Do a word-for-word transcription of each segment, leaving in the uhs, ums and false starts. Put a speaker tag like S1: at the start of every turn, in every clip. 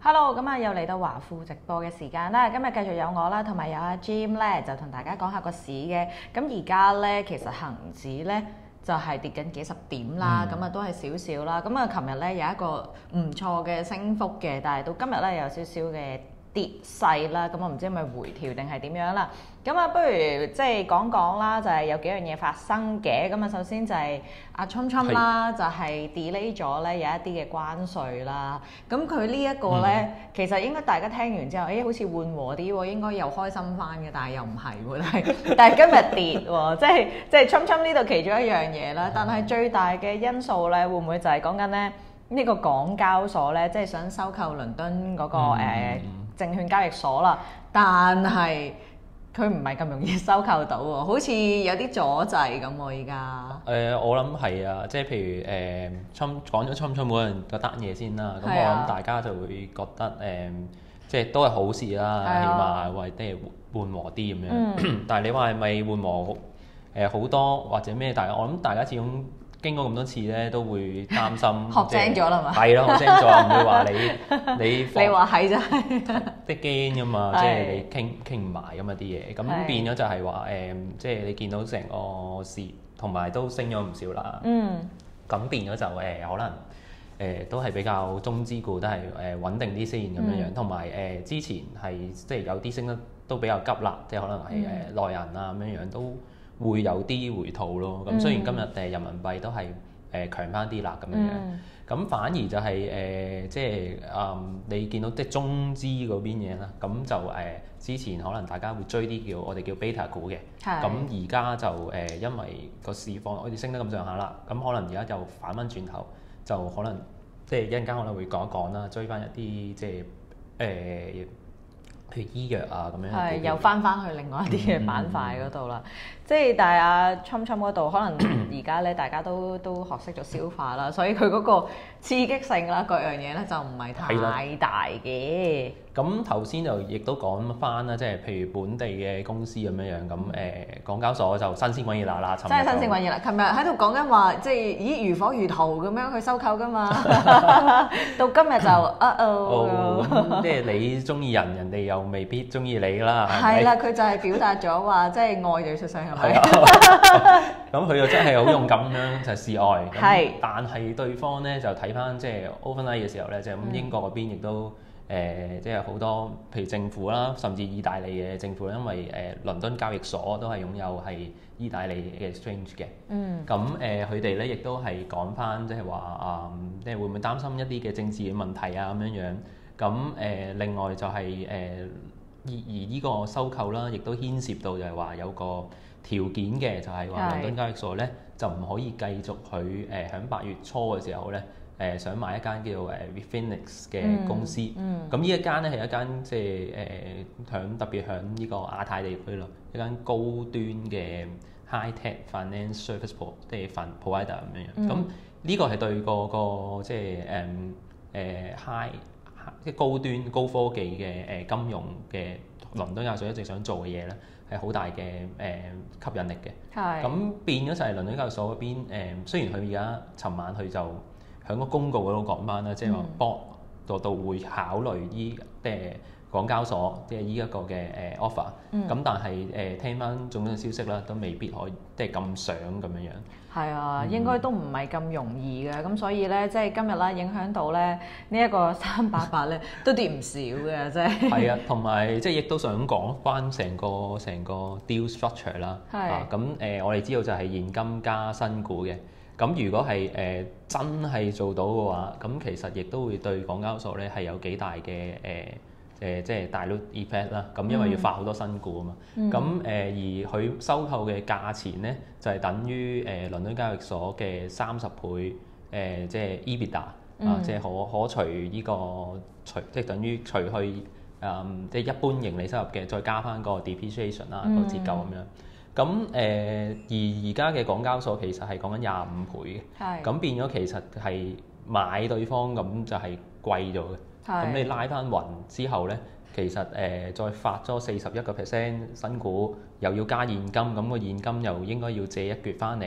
S1: Hello，咁啊又嚟到華富直播嘅時間啦，今日繼續有我啦，同埋有阿 Jim 咧，就同大家講下個市嘅。咁而家咧，其實恒指咧就係、是、跌緊幾十點啦，咁啊、嗯、都係少少啦。咁啊，琴日咧有一個唔錯嘅升幅嘅，但係到今日咧有少少嘅跌勢啦。咁我唔知係咪回調定係點樣啦。咁啊，不如即係講講啦，就係、是、有幾樣嘢發生嘅。咁啊，首先就係阿侵侵啦，是就係 delay 咗咧有一啲嘅關稅啦。咁佢呢一個咧，嗯、其實應該大家聽完之後，誒、欸、好似緩和啲喎，應該又開心翻嘅，但係又唔係喎，但係但係今日跌喎，即係即係侵侵呢度其中一樣嘢啦。但係最大嘅因素咧，會唔會就係講緊咧呢個港交所咧，即係想收購倫敦嗰、那個誒、嗯呃、證券交易所啦，但係佢唔係咁容易收購到喎，好似有啲阻滯咁喎，依家。誒，
S2: 我諗係啊，即係譬如誒，侵講咗侵侵嗰樣嗰單嘢先啦，咁、啊、我諗大家就會覺得誒、呃，即係都係好事啦，啊、起碼為即係緩和啲咁樣。嗯、但係你話係咪緩和誒好多或者咩？但係我諗大家始終經過咁多次咧，都會擔心
S1: 學精咗啦嘛，
S2: 係咯，學精咗，唔會話你你
S1: 你話係就係
S2: 啲驚噶嘛，即係你傾傾唔埋咁啊啲嘢，咁變咗就係話誒，即係你見到成個市同埋都升咗唔少啦。嗯，咁變咗就誒、呃、可能誒、呃、都係比較中資股都係誒穩定啲先咁樣樣，同埋誒之前係即係有啲升得都比較急啦，即係可能係誒內銀啊咁樣樣都會有啲回吐咯，咁雖然今日誒人民幣都係誒、呃、強翻啲啦咁樣樣，咁、嗯、反而就係、是、誒、呃、即係誒、嗯、你見到即係中資嗰邊嘢啦，咁就誒、呃、之前可能大家會追啲叫我哋叫 beta 股嘅，咁而家就誒、呃、因為個市況好似升得咁上下啦，咁可能而家就反翻轉頭，就可能即係一陣間可能會講一講啦，追翻一啲即係誒。呃譬如醫藥啊咁樣，
S1: 係又翻翻去另外一啲嘅板塊嗰度啦。嗯、即係但係阿侵侵嗰度，可能而家咧大家都都學識咗消化啦，所以佢嗰個刺激性啦，各樣嘢咧就唔係太大嘅。
S2: 咁頭先就亦都講翻啦，即係譬如本地嘅公司咁樣樣，咁誒、呃、港交所就新鮮滾熱辣啦，
S1: 真係新鮮滾熱辣！琴日喺度講緊話，即係咦如火如荼咁樣去收購噶嘛，到今日就啊哦，
S2: 即係你中意人，人哋又未必中意你啦。
S1: 係啦，佢就係表達咗話，即係愛就要出聲係咪？
S2: 咁佢又真係好勇敢咁就係示愛。
S1: 係，
S2: 但係對方咧就睇翻即係 overnight 嘅時候咧，就咁英國嗰邊亦都。誒、呃，即係好多，譬如政府啦，甚至意大利嘅政府，因為誒、呃、倫敦交易所都係擁有係意大利嘅 exchange 嘅。嗯。咁誒，佢哋咧亦都係講翻，即係話啊，即係會唔會擔心一啲嘅政治嘅問題啊咁樣樣。咁誒、呃，另外就係、是、誒，而而呢個收購啦，亦都牽涉到就係話有個條件嘅，就係、是、話倫敦交易所咧就唔可以繼續佢誒喺八月初嘅時候咧。誒、呃、想買一間叫做誒 Refinitiv 嘅公司，咁呢、嗯嗯、一間咧係一間即係誒響特別響呢個亞太地區咯，一間高端嘅 high tech finance service pro 即係 fund provider 咁樣樣。咁呢、嗯、個係對個個即係誒誒 high 即係高端高科技嘅誒金融嘅倫敦交易所一直想做嘅嘢咧，係好大嘅誒、呃、吸引力嘅。係是。咁變咗就係倫敦交易所嗰邊誒、呃，雖然佢而家尋晚佢就喺個公告嗰度講翻啦，即係話 board 度度會考慮依即係港交所即係依一個嘅誒 offer，咁、嗯、但係誒、呃、聽翻種種消息啦，都未必可以即係咁想咁樣樣。係
S1: 啊，應該都唔係咁容易嘅，咁、嗯、所以咧即係今日啦，影響到咧呢一個三八八咧都跌唔少嘅，即係。係
S2: 啊，同埋即係亦都想講翻成個成個 deal structure 啦。係。啊，咁誒、呃、我哋知道就係現金加新股嘅。咁如果係誒、呃、真係做到嘅話，咁其實亦都會對港交所咧係有幾大嘅誒誒即係 dilute effect 啦。咁因為要發好多新股啊嘛。咁誒、嗯呃、而佢收購嘅價錢咧就係、是、等於誒、呃、倫敦交易所嘅三十倍誒、呃、即係 EBITDA 啊，嗯、即係可可除呢、這個除即係等於除去誒、嗯、即係一般盈利收入嘅，再加翻個 depreciation 啦、嗯、個折舊咁樣。咁誒、呃、而而家嘅港交所其實係講緊廿五倍嘅，咁是變咗其實係買對方咁就係貴咗嘅。咁是你拉翻勻之後咧，其實誒、呃、再發咗四十一個 percent 新股，又要加現金，咁個現金又應該要借一橛翻嚟，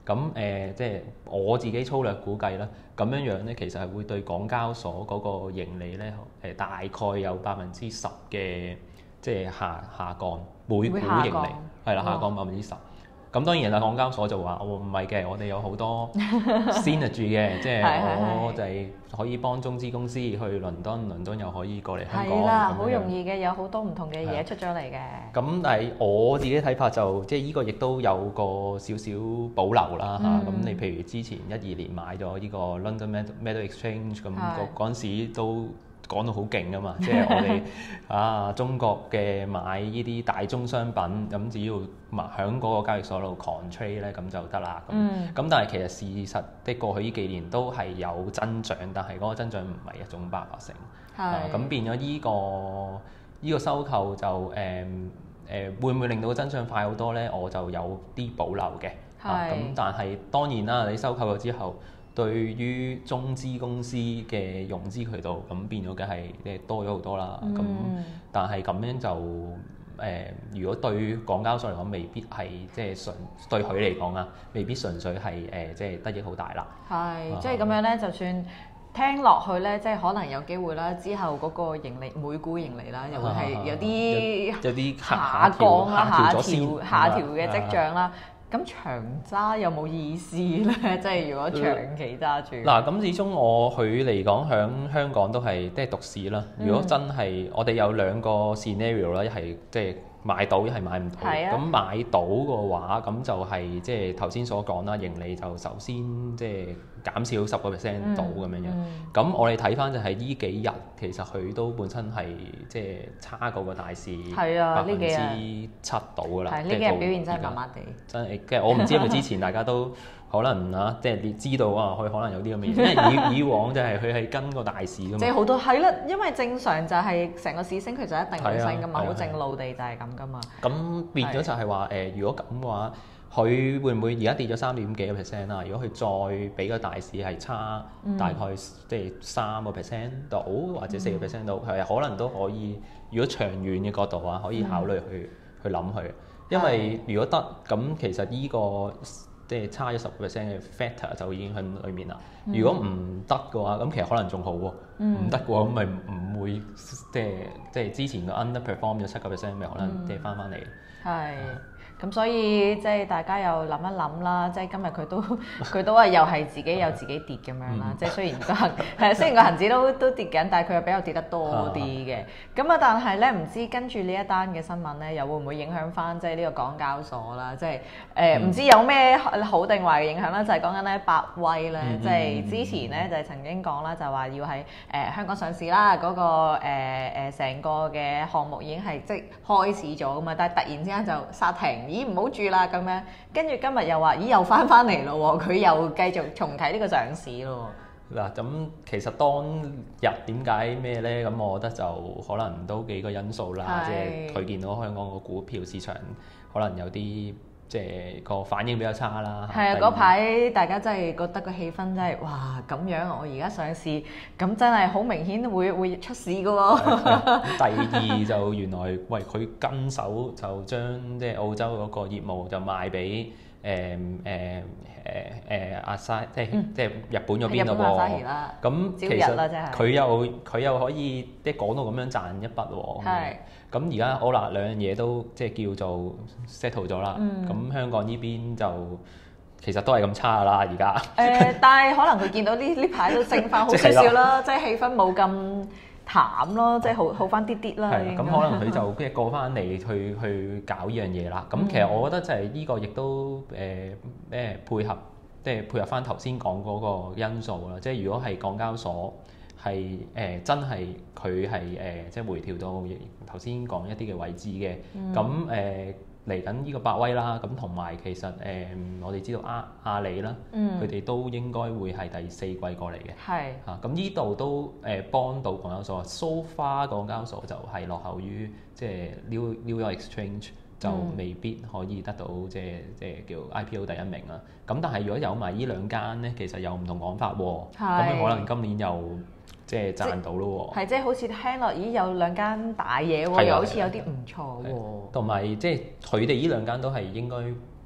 S2: 咁誒、呃、即係我自己粗略估計啦，咁樣樣咧其實係會對港交所嗰個盈利咧誒、呃、大概有百分之十嘅即係下下降，每股盈利係啦下降百分之十。咁當然啦，港交所就話：我唔係嘅，我哋有好多 synergy 嘅，即係我哋可以幫中資公司去倫敦，倫敦又可以過嚟香港。
S1: 係啦，好容易嘅，有好多唔同嘅嘢出咗嚟嘅。
S2: 咁但係我自己睇法就，即係呢個亦都有個少少保留啦嚇。咁、嗯、你譬如之前一二年買咗呢個 London Metal Exchange，咁嗰陣時都講到好勁㗎嘛，即係我哋啊中國嘅買呢啲大宗商品，咁只要買喺嗰個交易所度狂 trade 咧，咁就得啦。咁咁、嗯、但係其實事實的過去呢幾年都係有增長，但係嗰個增長唔係一種百八成。係。咁、啊、變咗呢、這個依、這個收購就誒誒、嗯呃、會唔會令到增長快好多咧？我就有啲保留嘅。係。咁、啊、但係當然啦，你收購咗之後，對於中資公司嘅融資渠道，咁變咗梗係即係多咗好多啦。咁、嗯、但係咁樣就誒、呃，如果對港交所嚟講，未必係即係純對佢嚟講啊，未必純粹係誒、呃、即係得益好大啦。係，
S1: 即係咁樣咧，就算聽落去咧，即係可能有機會啦。之後嗰個盈利每股盈利啦，又會係有啲
S2: 有啲
S1: 下降啦、下調、下調嘅跡象啦。咁長揸有冇意思咧？即係如果長期揸住
S2: 嗱，咁始終我佢嚟講喺香港都係即係獨市啦。如果真係、嗯、我哋有兩個 scenario 啦，一係即係買到，一係買唔到。咁、啊、買到嘅話，咁就係即係頭先所講啦，盈利就首先即係減少十個 percent 到咁樣樣。咁、嗯、我哋睇翻就係呢幾日，其實佢都本身係即係差過個大市百分之七到㗎啦。
S1: 係呢幾日表現真係麻麻地。
S2: 真係，即係我唔知係咪之前大家都可能啊，即係你知道啊，佢可能有啲咁嘅嘢，因為以以往就係佢係跟個大市㗎嘛。
S1: 即係好多係啦，因為正常就係成個市升，佢就一定會升㗎嘛，好正路地就係咁㗎嘛。
S2: 咁變咗就係話誒，如果咁嘅話，佢會唔會而家跌咗三點幾個 percent 啦？如果佢再比個大市係差大概即係三個 percent 到或者四個 percent 到，係可能都可以。如果長遠嘅角度啊，可以考慮去、嗯、去諗佢。因為如果得咁，其實呢、這個即係差咗十個 percent 嘅 factor 就已經喺裏面啦。嗯、如果唔得嘅話，咁其實可能仲好喎。唔得嘅話，咁咪唔會即係即係之前個 underperform 咗七個 percent，咪可能跌翻翻嚟。係、嗯。
S1: 咁所以即係大家又諗一諗啦，即係今日佢都佢都係又係自己有自己跌咁樣啦。嗯、即係雖然個恆係雖然個恆指都都跌緊，但係佢又比較跌得多啲嘅。咁啊，但係咧唔知跟住呢一單嘅新聞咧，又會唔會影響翻即係呢個港交所啦？即係誒唔知有咩好定壞嘅影響啦？就係講緊咧百威咧，嗯、即係之前咧就係曾經講啦，就話要喺誒、呃、香港上市啦，嗰、那個誒誒成個嘅項目已經係即係開始咗噶嘛，但係突然之間就剎停。咦，唔好住啦咁樣，跟住今日又話咦又翻翻嚟咯喎，佢又繼續重啟呢個上市咯。
S2: 嗱，咁其實當日點解咩咧？咁我覺得就可能都幾個因素啦，即係佢見到香港個股票市場可能有啲即係個反應比較差啦。
S1: 係啊，嗰排大家真係覺得個氣氛真係哇咁樣，我而家上市咁真係好明顯會會出事㗎喎。
S2: 第二就原來喂佢跟手就將即係澳洲嗰個業務就賣俾誒誒誒誒阿沙即係即係日本嗰邊咯喎。咁其實佢又佢又可以即係講到咁樣賺一筆喎。係。咁而家好啦，兩樣嘢都即係叫做 settle 咗啦。咁、嗯、香港呢邊就其實都係咁差㗎啦，而家。誒、
S1: 呃，但係可能佢見到呢呢排都升翻好少少啦，即係氣氛冇咁淡咯，即係好好翻啲啲啦。
S2: 係咁可能佢就即係過翻嚟去去搞呢樣嘢啦。咁、嗯、其實我覺得就係呢個亦都誒咩配合，即係配合翻頭先講嗰個因素啦。即係如果係港交所。係誒、呃、真係佢係誒即係回調到頭先講一啲嘅位置嘅，咁誒嚟緊呢個百威啦，咁同埋其實誒、呃、我哋知道阿阿里啦，佢哋、嗯、都應該會係第四季過嚟嘅，係嚇咁呢度都誒、呃、幫到港交所，so far 港交所就係落後於即係 New New York Exchange 就未必可以得到即係即係叫 I P O 第一名啦。咁但係如果有埋呢兩間咧，其實有唔同講法喎，咁是可能今年又即係賺到咯喎，係
S1: 即係好似聽落，咦有兩間大嘢喎，又好似有啲唔錯喎。
S2: 同埋即係佢哋呢兩間都係應該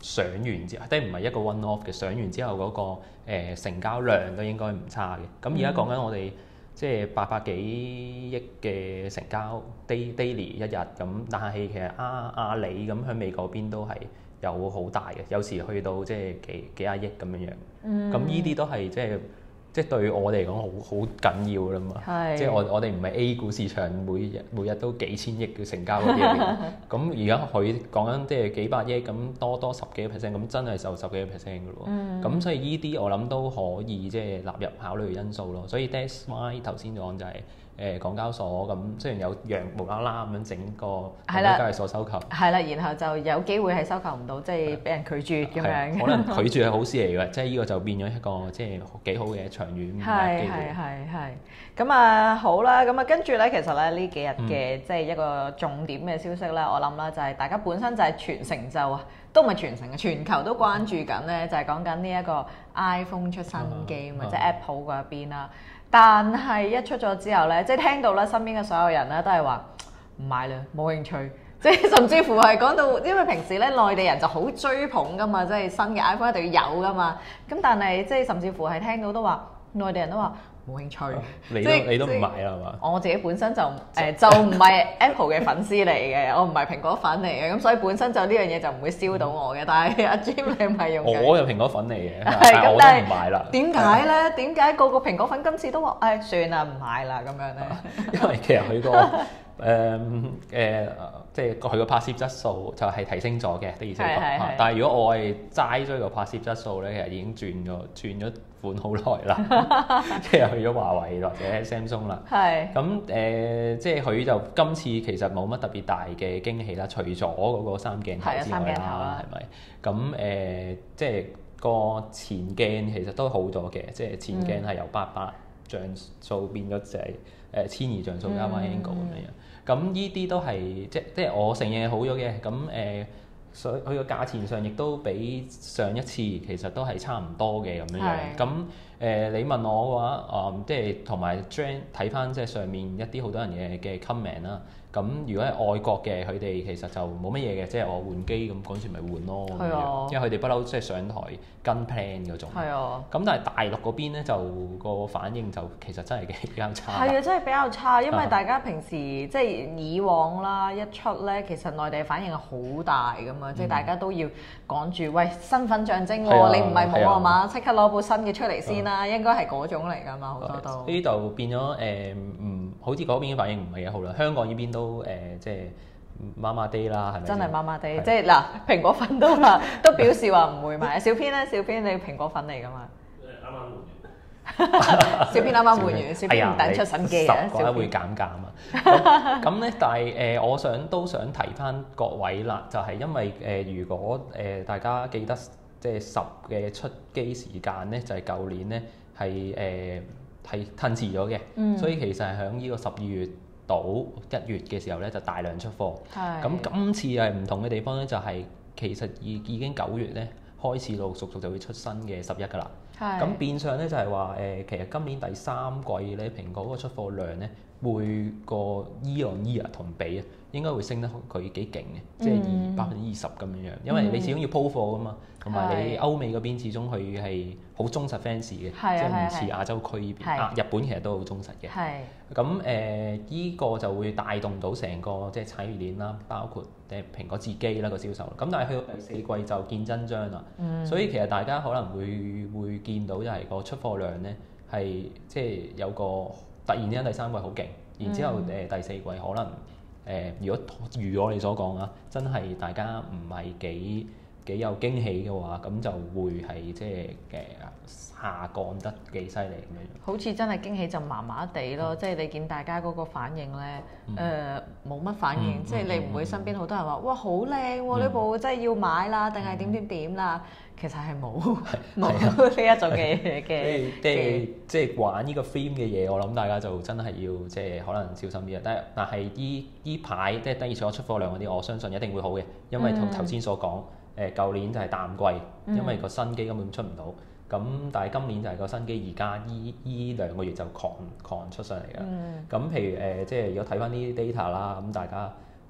S2: 上完之後，即係唔係一個 one off 嘅，上完之後嗰、那個、呃、成交量都應該唔差嘅。咁而家講緊我哋即係八百幾億嘅成交 day daily 一日咁，但係其實阿阿里咁喺美國邊都係有好大嘅，有時去到即係幾幾廿億咁樣樣。咁呢啲都係即係。即係對我哋嚟講好好緊要啦嘛，是即係我我哋唔係 A 股市場每日每日都幾千億嘅成交嗰啲嚟嘅，咁而家佢講緊即係幾百億咁多多十幾個 percent，咁真係受十幾個 percent 嘅咯。咁、嗯、所以呢啲我諗都可以即係納入考慮嘅因素咯。所以 that's why 頭先講就係、是。誒港交所咁雖然有樣無啦啦咁樣整個港交所收購，
S1: 係啦，然後就有機會係收購唔到，即係俾人拒絕咁樣。
S2: 可能拒絕係好事嚟嘅，即係呢個就變咗一個即係幾好嘅長遠嘅機會。係係係係。咁啊好啦，咁啊跟住咧，其實咧呢幾日嘅即係一個重點嘅消息咧，我諗啦就係大家本身就係全城就都唔係全城嘅，全球都關注緊咧，就係講緊呢一個 iPhone 出新機啊嘛，即係 Apple 嗰邊啦。但係一出咗之後咧，即係聽到咧，身邊嘅所有人咧都係話唔買啦，冇興趣。即係甚至乎係講到，因為平時咧內地人就好追捧噶嘛，即係新嘅 iPhone 一定要有噶嘛。咁但係即係甚至乎係聽到都話，內地人都話冇興趣。 你都你都唔買啦係嘛？
S1: 我自己本身就誒、呃、就唔係 Apple 嘅粉絲嚟嘅，我唔係蘋果粉嚟嘅，咁所以本身就呢樣嘢就唔會燒到我嘅。但係阿 Jim 你係咪用？
S2: 我係蘋果粉嚟嘅，但係我都唔買啦。
S1: 點解咧？點解個個蘋果粉今次都話誒、哎、算啦唔買啦咁樣咧？
S2: 因為其實佢個誒誒即係佢個拍攝質素就係提升咗嘅，的而且確。但係如果我係齋追個拍攝質素咧，其實已經轉咗轉咗款好耐啦，即係去咗華為或者 Samsung 啦。係是。咁誒、呃，即係佢就今次其實冇乜特別大嘅驚喜啦，除咗嗰個三鏡頭之外啦，係咪？咁誒、呃，即係個前鏡其實都好咗嘅，即係前鏡係由八百像素變咗就係誒千二像素加 wide angle 咁樣。咁呢啲都係即即係我承認係好咗嘅，咁誒，所以佢個價錢上亦都比上一次其實都係差唔多嘅咁樣樣。咁誒是、呃，你問我嘅話，啊、呃，即係同埋 Jan 睇翻即係上面一啲好多人嘅嘅 comment 啦。咁如果係外國嘅，佢哋其實就冇乜嘢嘅，即係我換機咁嗰陣時咪換咯咁樣，因為佢哋不嬲即係上台跟 plan 嗰種。係啊。咁但係大陸嗰邊咧就個反應就其實真係比較差。係啊，真係比較差，因為大家平時即係以往啦一出咧，其實內地反應係好大噶嘛，即係大家都要趕住喂身份象徵喎，你唔係冇啊嘛，即刻攞部新嘅出嚟先啦，應該係嗰種嚟噶嘛，好多都。呢度變咗誒唔好似嗰邊嘅反應唔係幾好啦，香港呢邊都。都誒、呃、即係麻麻地啦，係咪？真係麻麻地，即係嗱，蘋果粉都話都表示話唔會買。小編咧，小編你蘋果粉嚟㗎嘛？啱啱換完。小編啱啱換完，小編唔等出新機啊！十個會減價啊嘛。咁咧，但係誒、呃，我想都想提翻各位啦，就係、是、因為誒、呃，如果誒、呃、大家記得即係十嘅出機時間咧，就係、是、舊年咧係誒係褪遲咗嘅，嗯、所以其實係喺呢個十二月到一月嘅時候咧，就大量出貨。咁是今次係唔同嘅地方咧，就係、是、其實已已經九月咧開始陸陸續續就會出新嘅十一㗎啦。咁是變相咧就係話誒，其實今年第三季咧，蘋果嗰個出貨量咧，每個 year on year 同比啊，應該會升得佢幾勁嘅，嗯、即係二百分之二十咁樣樣。因為你始終要鋪貨㗎嘛，同埋、嗯、你歐美嗰邊始終佢係好忠實 fans 嘅，即係唔似亞洲區呢邊。啊，日本其實都好忠實嘅。咁誒，依個就會帶動到成個即係產業鏈啦，包括誒蘋果自己啦個銷售。咁但係去到第四季就見真章啦。嗯、所以其實大家可能會會見到就係個出貨量咧係即係有個突然之間第三季好勁，然之後誒、呃、第四季可能誒、呃、如果如我哋所講啊，真係大家唔係幾幾有驚喜嘅話，咁就會係即係誒下降得幾犀利咁樣。好似真係驚喜就麻麻地咯，嗯、即係你見大家嗰個反應咧，誒冇乜反應，嗯、即係你唔會身邊好多人話、嗯、哇好靚喎呢部真係要買啦，定係點點點啦，其實係冇冇呢一種嘅嘅。即係即係玩呢個 theme 嘅嘢，我諗大家就真係要即係可能小心啲啊。但係但係依依排即係第二次我出貨量嗰啲，我相信一定會好嘅，因為同頭先所講。誒舊年就係淡季，因為個新機根本出唔到。咁、嗯、但係今年就係個新機，而家依依兩個月就狂狂出上嚟㗎。咁、嗯、譬如誒、呃，即係如果睇翻啲 data 啦，咁大家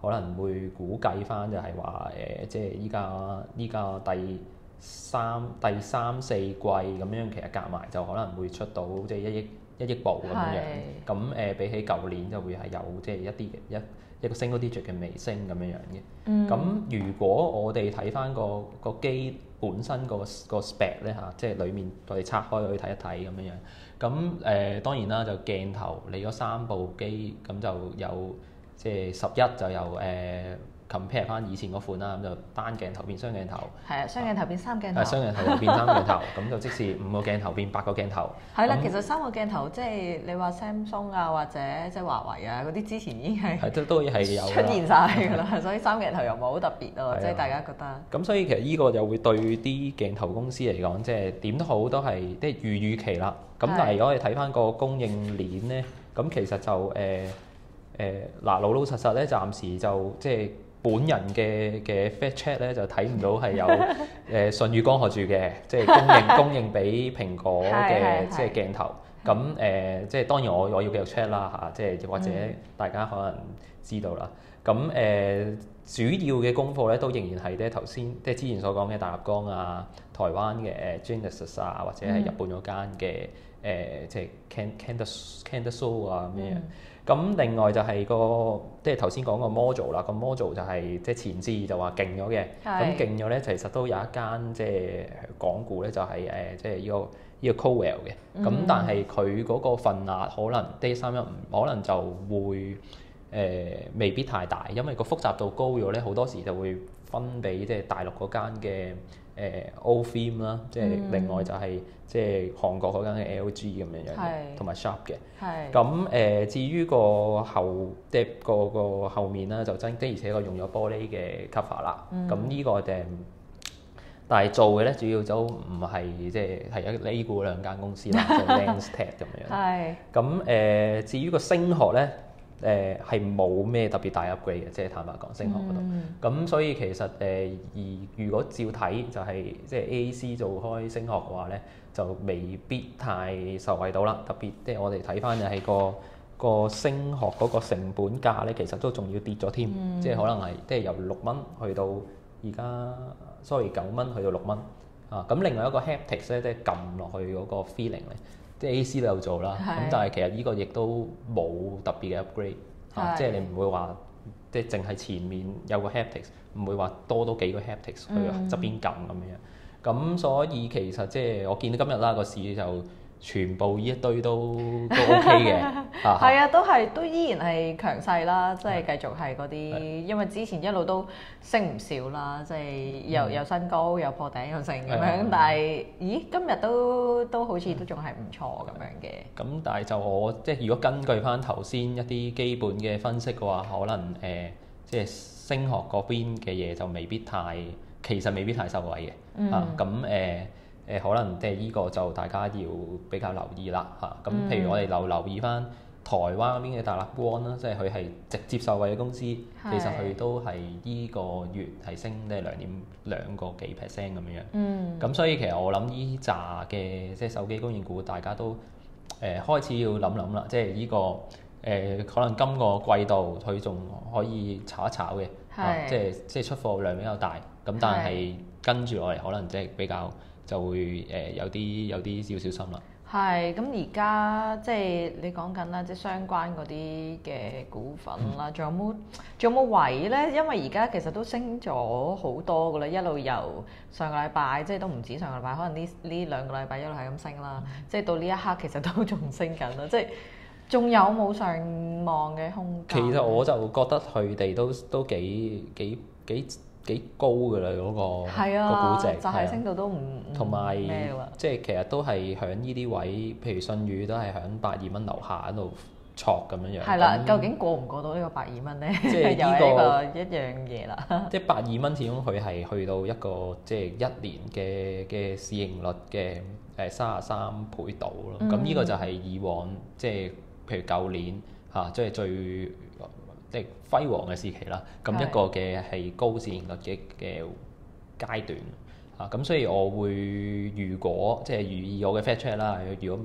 S2: 可能會估計翻就係話誒，即係依家依家第三第三四季咁樣，其實夾埋就可能會出到即係一億一億部咁樣。咁誒、呃、比起舊年就會係有即係一啲嘅一一個 single digit 嘅微升咁樣樣嘅。咁、嗯、如果我哋睇翻個個機本身個個 spec 咧嚇，即係裡面我哋拆開去睇一睇咁樣樣。咁誒、呃、當然啦，就鏡頭你嗰三部機咁就有即係十一就由誒、呃、compare 翻以前嗰款啦，咁就單鏡頭變雙鏡頭。係啊，
S1: 雙鏡頭變三鏡頭。
S2: 係雙鏡頭變三鏡頭，咁就即是五個鏡頭變八個鏡頭。
S1: 係啦，其實三個鏡頭即係你話 Samsung 啊或者即係華為啊嗰啲之前已經係
S2: 係都都係有
S1: 出現晒㗎啦，所以三鏡頭又唔係好特別咯，即係大家覺得。
S2: 咁所以其實呢個又會對啲鏡頭公司嚟講，即係點都好都係即係預預期啦。咁但係如果我哋睇翻個供應鏈咧，咁其實就誒誒嗱老老實實咧，暫時就即係本人嘅嘅 fact check 咧，就睇唔到係有誒舜宇光學住嘅，即係供應供應俾蘋果嘅即係鏡頭。咁誒、呃、即係當然我我要繼續 check 啦嚇，即係或者大家可能知道啦。咁誒、呃、主要嘅功課咧都仍然係咧頭先即係之前所講嘅大立光啊、台灣嘅誒 Genesis 啊，或者係日本嗰間嘅。誒、呃、即係 Can Candaso 啊咁樣，咁、嗯、另外就係個即係頭先講個 module 啦，個 module 就係即係前置就話勁咗嘅，咁勁咗咧其實都有一間即係港股咧就係、是、誒、呃、即係呢、這個依、這個 Cowell 嘅，咁、嗯、但係佢嗰個份額可能 D 三一五可能就會誒、呃、未必太大，因為個複雜度高咗咧，好多時就會分俾即係大陸嗰間嘅。誒、呃、O-Film 啦，即係另外就係、是嗯、即係韓國嗰間嘅 L G 咁樣樣嘅，同埋 Sharp 嘅。係。咁誒、呃，至於個後即係個個後面啦，就真的而且確用咗玻璃嘅 cover 啦。咁呢、嗯、個誒，但係做嘅咧主要都唔係即係係一 A 股兩間公司啦，即係 Lenstech 咁樣。係。咁誒、呃，至於個聲學咧。誒係冇咩特別大 upgrade 嘅，即係坦白講，聲學嗰度。咁、嗯、所以其實誒，而、呃、如果照睇就係、是、即係 A A C 做開聲學嘅話咧，就未必太受惠到啦。特別即係我哋睇翻就係個個聲學嗰個成本價咧，其實都仲要跌咗添，嗯、即係可能係即係由六蚊去到而家，sorry 九蚊去到六蚊啊。咁另外一個 haptics 咧，即係撳落去嗰個 feeling 咧。即係 A C 都有做啦，咁是但係其實呢個亦都冇特別嘅 upgrade，是啊，即係你唔會話即係淨係前面有個 haptics，唔會話多多幾個 haptics 去側邊撳咁樣。咁、嗯、所以其實即係我見到今日啦個市就全部呢一堆都都 OK 嘅，係
S1: 啊，都係都依然係強勢啦，即係繼續係嗰啲，因為之前一路都升唔少啦，即係又又新高又破頂又升咁樣，但係咦今日都都好似都仲係唔錯咁樣嘅。
S2: 咁但係就我即係如果根據翻頭先一啲基本嘅分析嘅話，可能誒即係聲學嗰邊嘅嘢就未必太，其實未必太受惠嘅，啊咁誒。誒、呃、可能即係依個就大家要比較留意啦嚇，咁、啊、譬如我哋留留意翻台灣嗰邊嘅大立光啦，即係佢係直接受惠嘅公司，是其實佢都係依個月係升即係兩點兩個幾 percent 咁樣樣。嗯。咁所以其實我諗依紮嘅即係手機供應股，大家都誒、呃、開始要諗諗啦，即係依、這個誒、呃、可能今個季度佢仲可以炒一炒嘅是、啊，即係即係出貨量比較大，咁但係跟住落嚟可能即係比較。就會誒、呃、有啲有啲少少心啦。
S1: 係，咁而家即係你講緊啦，即係相關嗰啲嘅股份啦，仲、嗯、有冇仲有冇位咧？因為而家其實都升咗好多噶啦，一路由上個禮拜，即係都唔止上個禮拜，可能呢呢兩個禮拜一路係咁升啦。嗯、即係到呢一刻其實都仲升緊啦，即係仲有冇上望嘅空間？
S2: 其實我就覺得佢哋都都幾幾幾。幾高㗎啦嗰個個估值，
S1: 就係升到都唔
S2: 同埋即係其實都係喺呢啲位，譬如信譽都係喺百二蚊樓下喺度挫咁樣樣。
S1: 係啦，究竟過唔過到呢個百二蚊咧？即係呢個一樣嘢啦。
S2: 即係百二蚊，始終佢係去到一個即係一年嘅嘅市盈率嘅誒三十三倍度咯。咁呢、嗯、個就係以往即係譬如舊年嚇，即係最。即係輝煌嘅時期啦，咁一個嘅係高市盈率嘅嘅階段啊，咁所以我會如果即係如以我嘅 fact check 啦，如果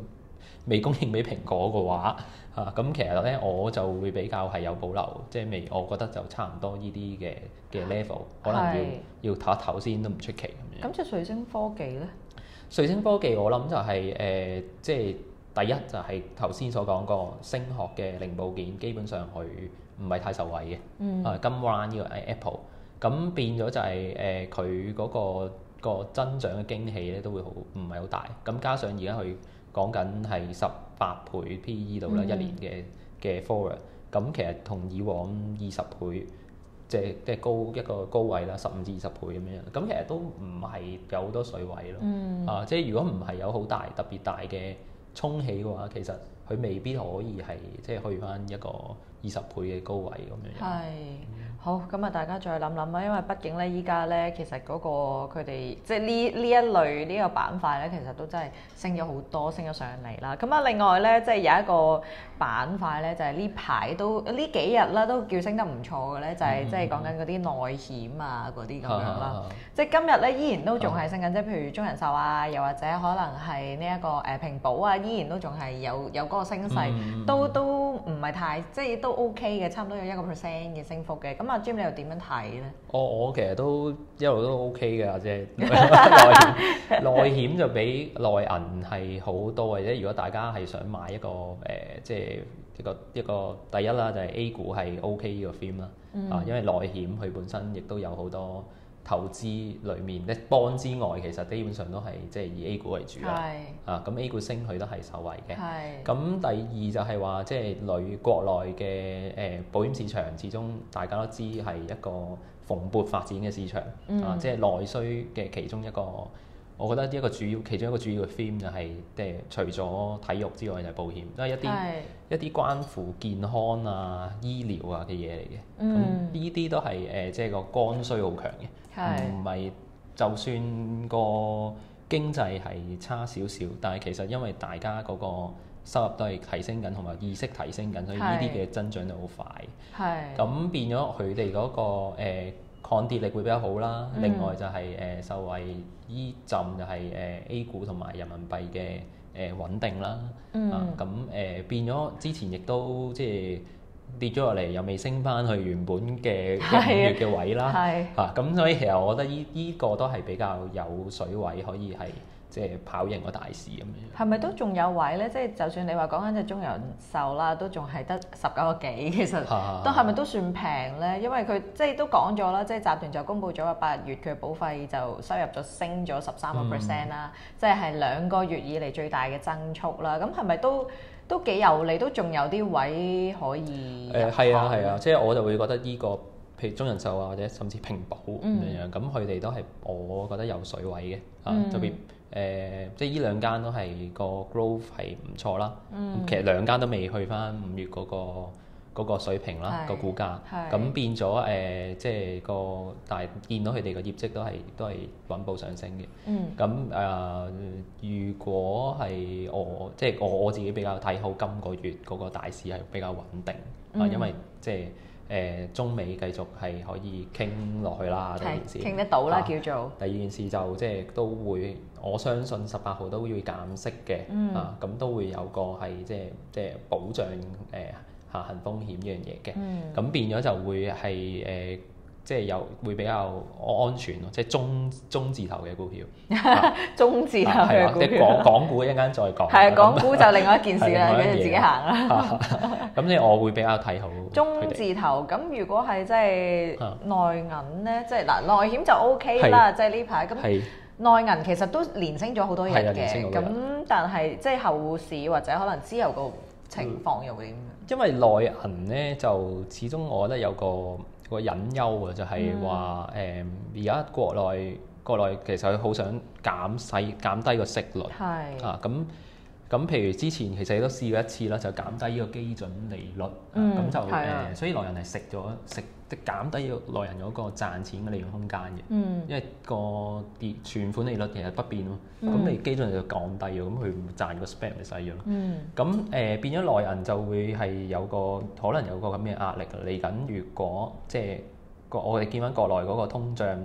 S2: 未供應俾蘋果嘅話，嚇、啊、咁其實咧我就會比較係有保留，即係未，我覺得就差唔多呢啲嘅嘅 level，可能要要唞一唞先都唔出奇咁樣。
S1: 咁即係瑞聲科技咧？
S2: 瑞聲科技我諗就係、是、誒、呃，即係第一就係頭先所講個聲學嘅零部件，基本上佢唔係太受惠嘅。嗯。啊，今 round 呢個 Apple，咁變咗就係誒佢嗰個個增長嘅驚喜咧都會好唔係好大。咁加上而家佢講緊係十八倍 P E 度啦，一年嘅嘅 forward，咁其實同以往二十倍。即係即係高一個高位啦，十五至二十倍咁樣，咁其實都唔係有好多水位咯。嗯、啊，即係如果唔係有好大特別大嘅衝起嘅話，其實佢未必可以係即係去翻一個二十倍嘅高位咁樣。係。
S1: 好，咁啊大家再諗諗啦，因為畢竟咧依家咧其實嗰個佢哋即係呢呢一類呢個板塊咧，其實都真係升咗好多，升咗上嚟啦。咁啊另外咧，即係有一個板塊咧，就係呢排都呢幾日啦，都叫升得唔錯嘅咧，就係即係講緊嗰啲內險啊嗰啲咁樣啦。即係今日咧依然都仲係升緊，即係譬如中人壽啊，又或者可能係呢一個誒平保啊，依然都仲係有有嗰個升勢，嗯、都都唔係太即係都 OK 嘅，差唔多有一個 percent 嘅升幅嘅。咁啊 Jim 你又點樣睇咧？
S2: 我我其實都一路都 OK 嘅，即係內險內險就比內銀係好多嘅啫。如果大家係想買一個誒、呃，即係一個一個第一啦，就係 A 股係 OK 呢個 theme 啦。嗯、啊，因為內險佢本身亦都有好多投資裡面咧 bond 之外，其實基本上都係即係以 A 股為主啦。係啊，咁 A 股升佢都係受惠嘅。係。咁第二就係話，即係女國內嘅誒、呃、保險市場，始終大家都知係一個蓬勃發展嘅市場。嗯、啊，即係內需嘅其中一個，我覺得一個主要其中一個主要嘅 theme 就係即係除咗體育之外就係保險，都係一啲是一啲關乎健康啊、醫療啊嘅嘢嚟嘅。咁呢啲都係誒、呃、即係個剛需好強嘅。唔係，是就算個經濟係差少少，但係其實因為大家嗰個收入都係提升緊，同埋意識提升緊，所以呢啲嘅增長就好快。係是。咁變咗佢哋嗰個誒、呃、抗跌力會比較好啦。嗯、另外就係、是、誒、呃、受惠依陣就係誒 A 股同埋人民幣嘅誒、呃、穩定啦。嗯。啊，咁誒、呃、變咗之前亦都即係。跌咗落嚟又未升翻去原本嘅一五月嘅位啦，嚇咁、啊、所以其實我覺得依依、這個都係比較有水位可以係即係跑贏個大市咁樣。係咪都仲有位咧？即係就算你話講緊隻中人壽啦，都仲係得十九個幾，其實都係咪都算平咧？因為佢即係都講咗啦，即係集團就公布咗話八月佢嘅保費就收入咗升咗十三個 percent 啦，即係係兩個月以嚟最大嘅增速啦。咁係咪都？都幾有利，都仲有啲位可以。誒係、呃、啊係啊，即係我就會覺得呢、這個，譬如中人壽啊，或者甚至平保咁樣，咁佢哋都係我覺得有水位嘅，啊、嗯、特別誒、呃，即係呢兩間都係個 growth 係唔錯啦。嗯、其實兩間都未去翻五月嗰、那個。嗰個水平啦，個股價，咁變咗誒、呃，即係個，但係見到佢哋個業績都係都係穩步上升嘅。嗯。咁誒、呃，如果係我，即係我我自己比較睇好今個月嗰個大市係比較穩定，啊、嗯，因為即係誒、呃、中美繼續係可以傾落去啦。第一件事傾得到啦，啊、叫做。第二件事就即係都會，我相信十八號都會減息嘅。嗯。啊，咁都會有個係即係即係保障誒。呃下行風險呢樣嘢嘅，咁、嗯、變咗就會係誒、呃，即係有會比較安全咯，即係中中字頭嘅股票，中字頭嘅股票，即港港股一陣間再講。係啊，港股就另外一件事啦，跟住自己行啦。咁即係我會比較睇好中字頭。咁如果係即係內銀咧，即係嗱內險就 O K 啦，即係呢排咁內銀其實都連升咗好多日嘅，咁但係即係後市或者可能之後個情況又會點？因為內銀咧就始終我覺得有個個隱憂啊，就係話誒而家國內國內其實佢好想減細減低個息率，係啊咁咁譬如之前其實都試過一次啦，就減低呢個基準利率，咁、嗯、就誒、呃、所以內銀係食咗食即減低咗內銀嗰個賺錢嘅利潤空間嘅，嗯、因為個跌存款利率其實不變咯，咁、嗯、你基準就降低咗，咁佢賺個 spread 咪細咗咯，咁誒、呃、變咗內銀就會係有個可能有個咁嘅壓力嚟緊，如果即係個我哋見翻國內嗰個通脹。佢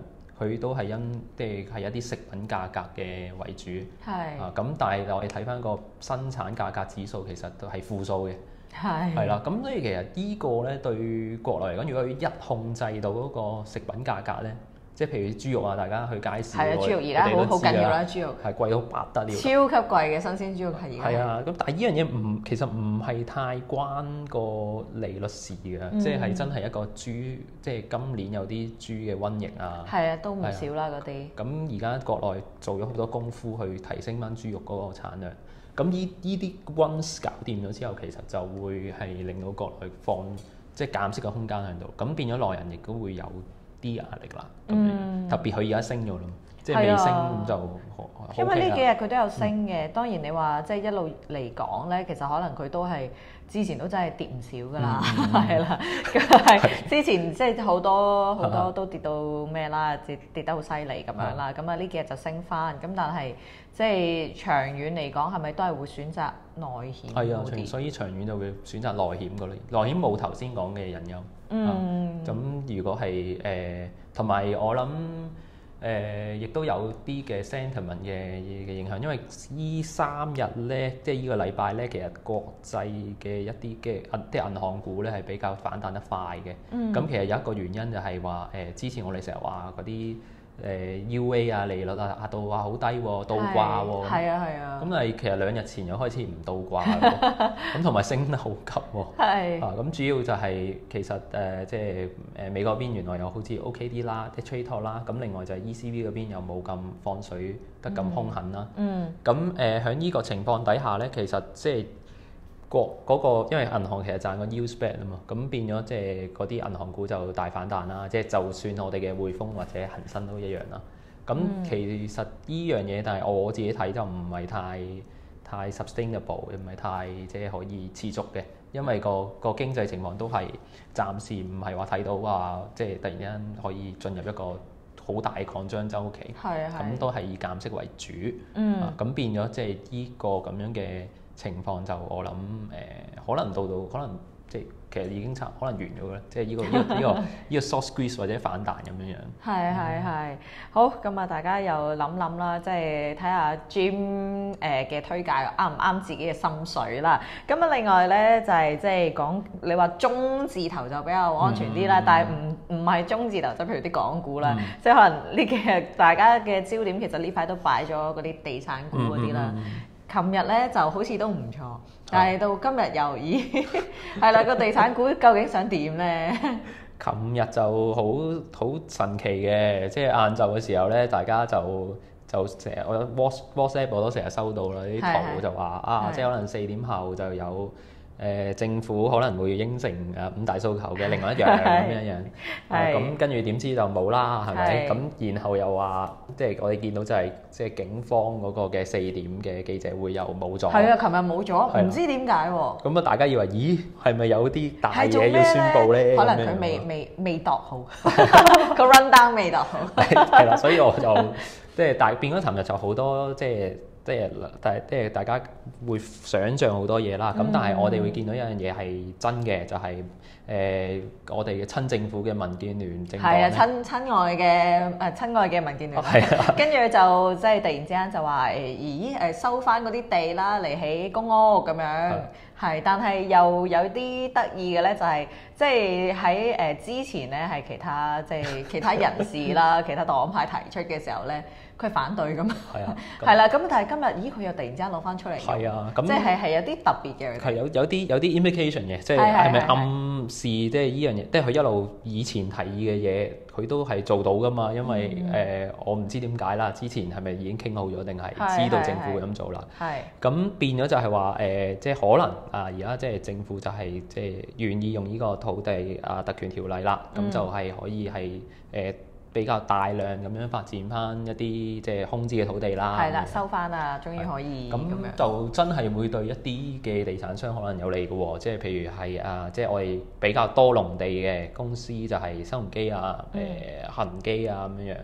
S2: 佢都係因即係係一啲食品價格嘅為主。
S1: 係
S2: 啊，咁但係我哋睇翻個生產價格指數其實都係負數嘅。
S1: 係
S2: 係啦，咁所以其實呢個咧對國內嚟講，如果佢一控制到嗰個食品價格咧，即係譬如豬肉啊，大家去街市，
S1: 係啊，豬肉而家好好緊要啦，豬肉
S2: 係貴到不得了，
S1: 超級貴嘅新鮮豬肉係而家。
S2: 係啊，咁但係呢樣嘢唔其實唔係太關個利率事嘅，
S1: 嗯、
S2: 即係真係一個豬，即係今年有啲豬嘅瘟疫啊，
S1: 係啊，都唔少啦嗰啲。
S2: 咁而家國內做咗好多功夫去提升翻豬肉嗰個產量。咁依依啲 once 搞掂咗之後，其實就會係令到國內放即係減息嘅空間喺度，咁變咗內人亦都會有啲壓力啦。咁、嗯、特別佢而家升咗咯，即係未升咁就好。
S1: 因為呢幾日佢都有升嘅，嗯、當然你話即係一路嚟講咧，其實可能佢都係之前都真係跌唔少㗎啦，係啦、嗯，咁係之前即係好多好多都跌到咩啦，跌跌得好犀利咁樣啦，咁啊呢幾日就升翻，咁但係即係長遠嚟講係咪都係會選擇內險？係啊，
S2: 所以長遠就會選擇內險嗰類，內險冇頭先講嘅隱憂。嗯，咁、啊、如果係誒同埋我諗。誒，亦、呃、都有啲嘅 sentiment 嘅嘅影響，因為依三日咧，即係依個禮拜咧，其實國際嘅一啲嘅銀啲銀行股咧係比較反彈得快嘅。咁、嗯、其實有一個原因就係話誒，之前我哋成日話嗰啲誒 U A 啊利率啊壓到話好低喎，倒掛喎。係啊係啊。咁但係其實兩日前又開始唔倒掛喎，咁同埋升得好急喎。係是。啊，咁主要就係、是、其實誒、呃、即係誒美國邊原來又好似 O K 啲啦，即係 trade talk 啦。咁另外就係 E C B 嗰邊又冇咁放水得咁兇狠啦。嗯。咁誒喺呢個情況底下咧，其實即係國嗰個，因為銀行其實賺個 yield spread 啊嘛，咁變咗即係嗰啲銀行股就大反彈啦。即係就算我哋嘅匯豐或者恒生都一樣啦。咁其實呢樣嘢，但係我自己睇就唔係太太 sustainable，唔係太即係可以持續嘅，因為個個經濟情況都係暫時唔係話睇到話即係突然間可以進入一個好大擴張週期。係啊，咁都係以減息為主。嗯。咁、啊、變咗即係呢個咁樣嘅情況就我諗誒、呃，可能到到可能即係其實已經差可能完咗嘅，即係呢、呢個呢、呢個呢、呢個呢、呢個 short squeeze 或者反彈咁樣樣。係係係，好咁啊！大家又諗諗啦，即係睇下 Jim 誒嘅推介啱唔啱自己嘅心水啦。咁啊，另外咧就係即係講你話中字頭就比較安全啲啦，嗯、但係唔唔係中字頭，就譬如啲港股啦，嗯、即係可能呢幾日大家嘅焦點其實呢排都擺咗嗰啲地產股嗰啲啦。嗯嗯嗯琴日咧就好似都唔錯，但係到今日又咦係啦，個地產股究竟想點咧？琴日就好好神奇嘅，即係晏晝嘅時候咧，大家就就成日我 WhatsApp 我都成日收到啦，啲圖就話啊，即係可能四點後就有。誒、呃、政府可能會應承誒五大訴求嘅另外一樣咁樣樣，咁跟住點知就冇啦，係咪？咁然後又話，即係我哋見到就係、是、即係警方嗰個嘅四點嘅記者會又冇咗。係啊，琴日冇咗，唔知點解喎。咁啊，大家以為咦係咪有啲大嘢要宣佈咧？可能佢未未未度好，個 run down 未度好。係啦，所以我就即係大變咗，琴日就好多即係。即係大，即係大家會想像好多嘢啦。咁、嗯、但係我哋會見到一樣嘢係真嘅，就係、是、誒、呃、我哋嘅親政府嘅民建聯政黨咧。係啊，親親愛嘅誒親愛嘅民建聯。係啊。跟住就即係突然之間就話誒，咦誒收翻嗰啲地啦嚟起公屋咁樣。係，但係又有啲得意嘅咧，就係即係喺誒之前咧，係其他即係、就是、其他人士啦、其他黨派提出嘅時候咧，佢反對咁。係啊，係啦，咁但係今日咦，佢又突然之間攞翻出嚟。係啊，咁即係係有啲特別嘅。係有有啲有啲 implication 嘅，即係係咪暗示即係依樣嘢？即係佢一路以前提議嘅嘢，佢都係做到噶嘛？因為誒、嗯呃，我唔知點解啦。之前係咪已經傾好咗，定係知道政府會咁做啦？係。咁變咗就係話誒，即係可能。啊！而家即係政府就係即係願意用呢個土地啊特權條例啦，咁、嗯、就係可以係誒、呃、比較大量咁樣發展翻一啲即係空置嘅土地啦。係啦，收翻啊，終於可以咁樣。就真係會對一啲嘅地產商可能有利嘅喎，即係譬如係啊，即係我哋比較多農地嘅公司就係新鴻基啊、誒、呃、恒基啊咁樣樣。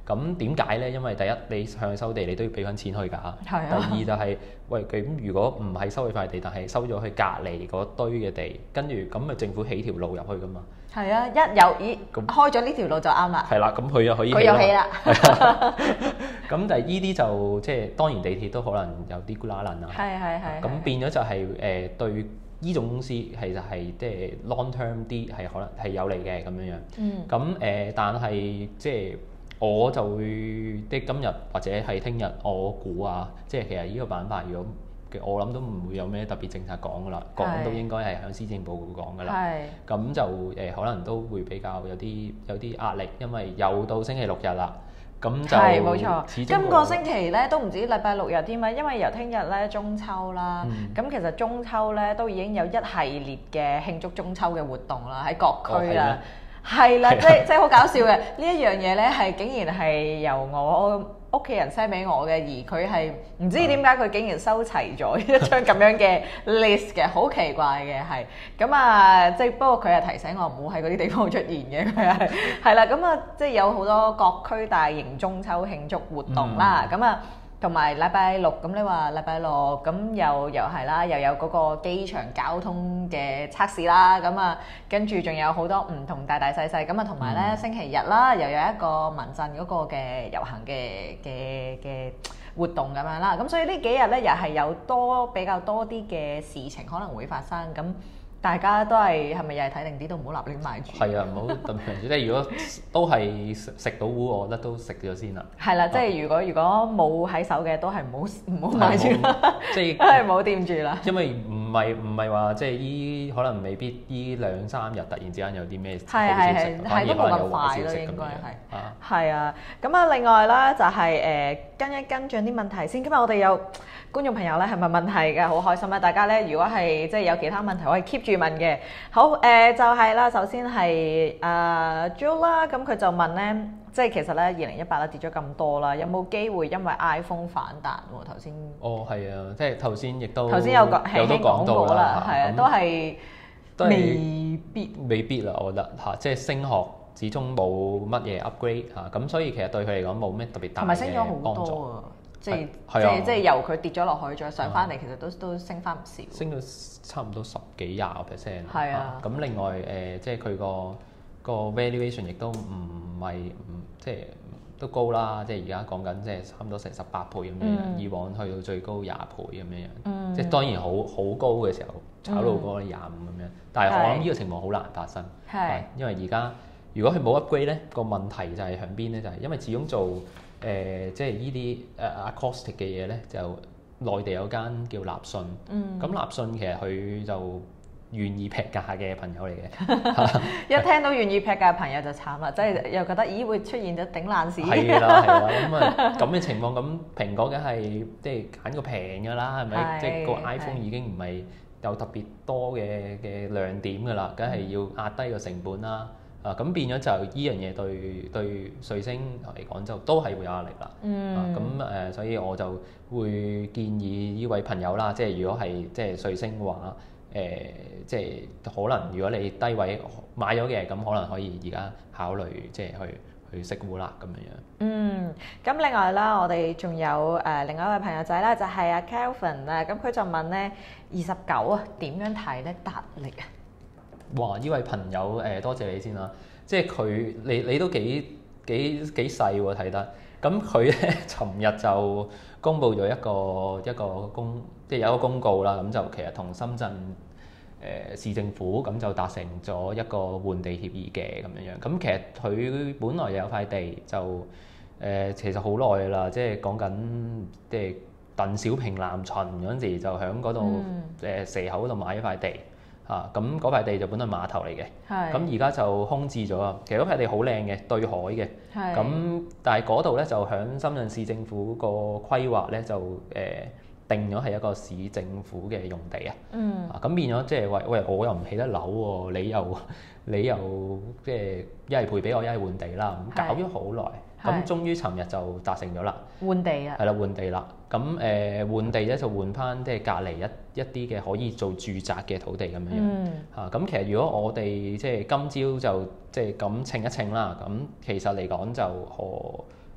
S2: 咁點解咧？因為第一你向佢收地，你都要俾翻錢去㗎。
S1: 係啊。
S2: 第二就係、是、喂咁，如果唔係收佢塊地，但係收咗去隔離嗰堆嘅地，跟住咁咪政府起條路入去㗎嘛。
S1: 係啊，一有咦開咗呢條路就啱啦。
S2: 係啦，咁佢又可以
S1: 佢又起啦。
S2: 咁但係依啲就即係當然地鐵都可能有啲咕啦撚啊。
S1: 係係係。
S2: 咁變咗就係、是、誒、呃、對依種公司其實係即係 long term 啲係可能係有利嘅咁樣樣。
S1: 嗯。
S2: 咁誒、呃，但係即係我就會即係今日或者係聽日，我估啊，即係其實依個板塊如果我諗都唔會有咩特別政策講㗎啦，講都應該係喺施政報告講㗎啦。咁就誒、呃、可能都會比較有啲有啲壓力，因為又到星期六日啦。咁就
S1: 係冇錯。今個星期咧都唔止禮拜六日添啊，因為由聽日咧中秋啦。咁、嗯、其實中秋咧都已經有一系列嘅慶祝中秋嘅活動啦，喺各區啦。係啦、哦，即係即係好搞笑嘅呢一樣嘢咧，係竟然係由我屋企人 send 俾我嘅，而佢係唔知點解佢竟然收齊咗一張咁樣嘅 list 嘅，好奇怪嘅係。咁啊，即係不過佢係提醒我唔好喺嗰啲地方出現嘅，佢係係啦。咁啊，即係有好多各區大型中秋慶祝活動啦。咁啊、嗯。同埋禮拜六，咁你話禮拜六咁又又係啦，又有嗰個機場交通嘅測試啦，咁啊跟住仲有好多唔同大大細細，咁啊同埋咧星期日啦，又有一個民陣嗰個嘅遊行嘅嘅嘅活動咁樣啦，咁所以呢幾日咧又係有多比較多啲嘅事情可能會發生咁。大家都係係咪又係睇定啲都唔好立亂買住？係啊，唔好特別即係如果都係食食到糊，我覺得都食咗先啦。係啦，即係如果如果冇喺手嘅，都係唔好唔好買住啦，即係都係唔好掂住啦。因為唔係唔係話即係依可能未必依兩三日突然之間有啲咩好消息，反而可能有壞消息咁樣。係啊，咁啊另外啦就係誒跟一跟進啲問題先。今日我哋有觀眾朋友咧係問問題嘅，好開心啊！大家咧如果係即係有其他問題可以 keep 住問嘅。好誒、呃、就係、是、啦，首先係啊 Jo 啦，咁佢就問咧，即係其實咧二零一八咧跌咗咁多啦，有冇機會因為 iPhone 反彈喎？頭先哦係啊，即係頭先亦都頭先有講輕輕講過啦，係啊，都係未必未必啦，我覺得嚇，即係升學始終冇乜嘢 upgrade 嚇，咁所以其實對佢嚟講冇咩特別大嘅幫助。即係即係即係由佢跌咗落去，再上翻嚟，其實都都升翻唔少。升到差唔多十幾廿個 percent。係啊。咁另外誒，即係佢個個 valuation 亦都唔係唔即係都高啦。即係而家講緊即係差唔多成十八倍咁樣。嗯。以往去到最高廿倍咁樣樣。嗯。即係當然好好高嘅時候，炒到過廿五咁樣。但係我諗呢個情況好難發生。係。因為而家如果佢冇 upgrade 咧，個問題就係響邊咧？就係因為始終做。誒、呃、即係依啲誒 acoustic 嘅嘢咧，就內地有間叫立訊，咁、嗯、立訊其實佢就願意劈價嘅朋友嚟嘅。一聽到願意劈價嘅朋友就慘啦，即係又覺得咦會出現咗頂爛市。係啦係啦，咁啊咁嘅情況，咁蘋果梗係即係揀個平㗎啦，係咪？即係個 iPhone 已經唔係有特別多嘅嘅亮點㗎啦，梗係要壓低個成本啦。啊，咁變咗就依樣嘢對對瑞星嚟講就都係會有壓力啦。嗯。啊，咁誒、呃，所以我就會建議呢位朋友啦，即係如果係即係瑞星嘅話，誒、呃，即係可能如果你低位買咗嘅，咁可能可以而家考慮即係去去食糊啦咁樣樣。嗯。咁另外啦，我哋仲有誒、呃、另外一位朋友仔啦，就係、是、阿 Kelvin 啊，咁佢就問咧二十九啊點樣睇咧達力啊？哇！呢位朋友誒、呃，多謝你先啦。即係佢，你你都幾幾幾細喎睇得。咁佢咧，尋日就公布咗一個一個公，即係有一個公告啦。咁就其實同深圳誒、呃、市政府咁就達成咗一個換地協議嘅咁樣樣。咁其實佢本來有塊地就誒、呃，其實好耐啦。即係講緊即係鄧小平南巡嗰陣時，就喺嗰度誒蛇口嗰度買一塊地。啊，咁嗰塊地就本來碼頭嚟嘅，咁而家就空置咗啊。其實嗰塊地好靚嘅，對海嘅，咁是但係嗰度咧就響深圳市政府個規劃咧就誒、呃、定咗係一個市政府嘅用地、嗯、啊。嗯。啊，咁變咗即係話喂，我又唔起得樓喎，你又你又即係一係賠俾我，一係換地啦。咁搞咗好耐。咁終於尋日就達成咗啦，換地啊，係啦換地啦。咁誒、呃、換地咧就換翻即係隔離一一啲嘅可以做住宅嘅土地咁樣樣。嗯。嚇咁、啊、其實如果我哋即係今朝就即係咁稱一稱啦，咁其實嚟講就可